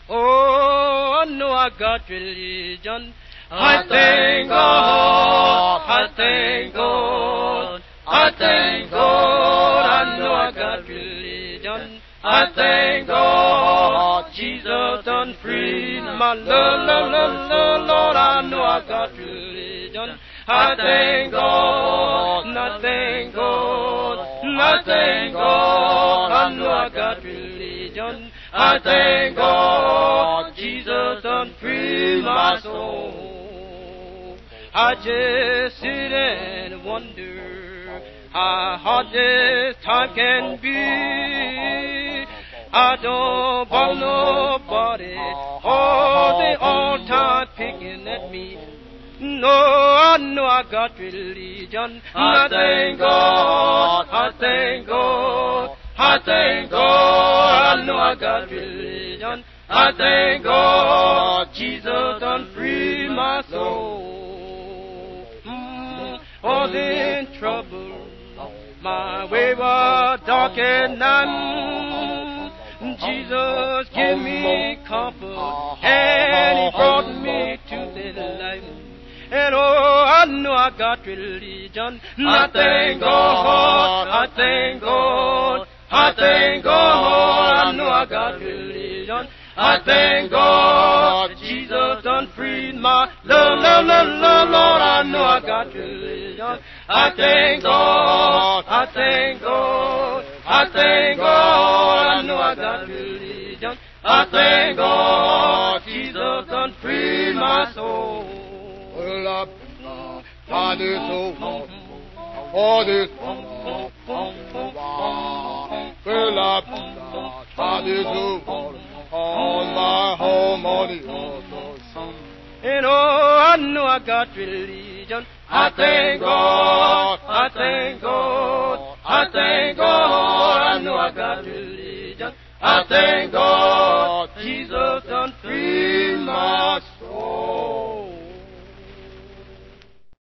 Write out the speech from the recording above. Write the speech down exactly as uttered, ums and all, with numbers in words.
Oh, I know I got religion. I thank God, I thank God, I thank God. I know I got religion. I thank God, Jesus done freed my Lord, Lord, Lord, Lord, Lord. I know I got religion. I thank God, I thank God, I thank God. I know I got religion. I thank God, Jesus done free my soul. I just sit and wonder how hard this time can be. I don't bother nobody, oh, they all time picking at me. No, I know I got religion. I thank God, I thank God, I thank God. I know I got religion. I thank God, Jesus done free my soul. Mm, all in trouble, my way was dark and none. Jesus give me comfort, and He brought me to the light. And oh, I know I got religion. I thank God, I thank God, I thank God. I know I got religion. I thank God, Jesus done freed my Lord, Lord, Lord, Lord, Lord. I know I got religion. I thank God, I thank God, I thank God. I know I got religion. I thank God, Jesus done freed my soul. Well, up, I do so, all this, well, up, I do so, on my home money, and oh, I know I got religion. I thank God, I thank God, I thank God. I know I got religion. I thank God, Jesus